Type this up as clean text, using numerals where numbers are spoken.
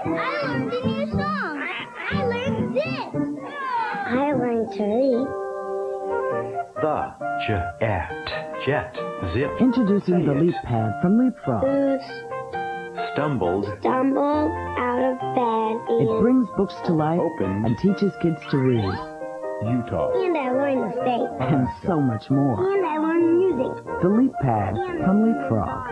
I learned a new song. I learned this. I learned to read. The, jet, zip. Introducing the Leapad from LeapFrog. Stumbled Out of bed. It brings books to life Opened. and teaches kids to read. Utah. And I learned to stay. And so much more. And I learned music. The Leapad from LeapFrog.